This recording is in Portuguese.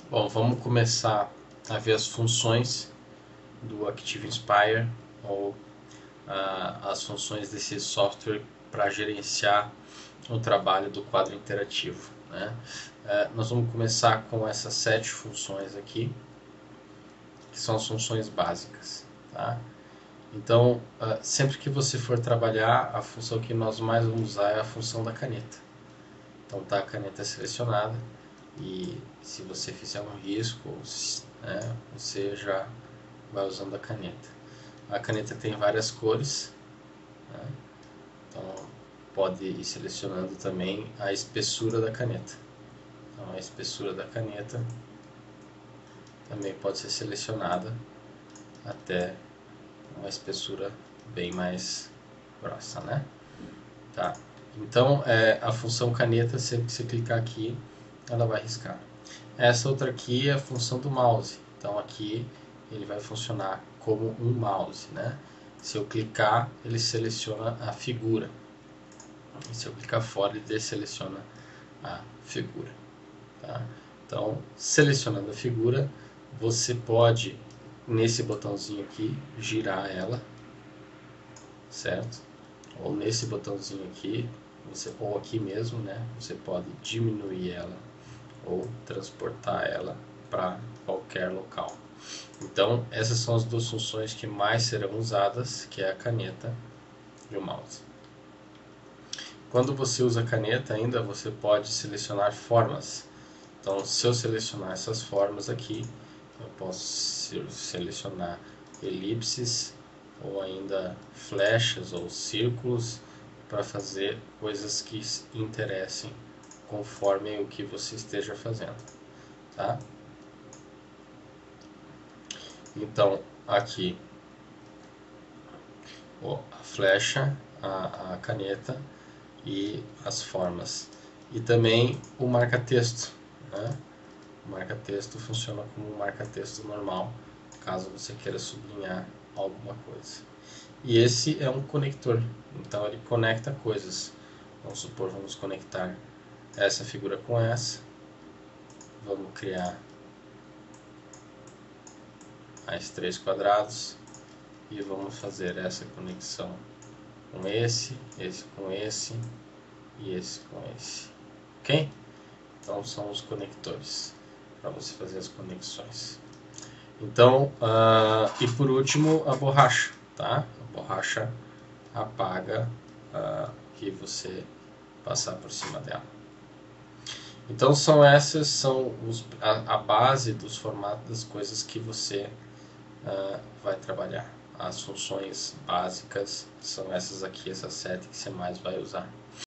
Bom, vamos começar a ver as funções do Active Inspire ou as funções desse software para gerenciar o trabalho do quadro interativo, né? Nós vamos começar com essas 7 funções aqui, que são as funções básicas, tá? Então, sempre que você for trabalhar, a função que nós mais vamos usar é a função da caneta. Então, tá a caneta selecionada e se você fizer um risco, né, você já vai usando a caneta. A caneta tem várias cores, né? Então pode ir selecionando também a espessura da caneta. Então a espessura da caneta também pode ser selecionada até uma espessura bem mais grossa, né? Tá. Então a função caneta, sempre que você clicar aqui, ela vai riscar. Essa outra aqui é a função do mouse. Então aqui ele vai funcionar como um mouse, né? Se eu clicar, ele seleciona a figura. E se eu clicar fora, ele deseleciona a figura. Tá? Então, selecionando a figura, você pode, nesse botãozinho aqui, girar ela, certo? Ou nesse botãozinho aqui, ou aqui mesmo, né? Você pode diminuir ela ou transportar ela para qualquer local. Então, essas são as duas funções que mais serão usadas, que é a caneta e o mouse. Quando você usa a caneta ainda, você pode selecionar formas. Então, se eu selecionar essas formas aqui, eu posso selecionar elipses ou ainda flechas ou círculos para fazer coisas que interessem conforme o que você esteja fazendo, tá? Então, aqui a flecha, a caneta e as formas. E também o marca-texto, né? O marca-texto funciona como um marca-texto normal, caso você queira sublinhar alguma coisa. E esse é um conector, então ele conecta coisas. Vamos supor, vamos conectar essa figura com essa. Vamos criar mais 3 quadrados e vamos fazer essa conexão com esse com esse e esse com esse. Ok? Então são os conectores para você fazer as conexões. Então, e por último a borracha, tá? A borracha apaga que você passar por cima dela. Então são a base dos formatos das coisas que você vai trabalhar. As funções básicas são essas aqui, essas 7 que você mais vai usar.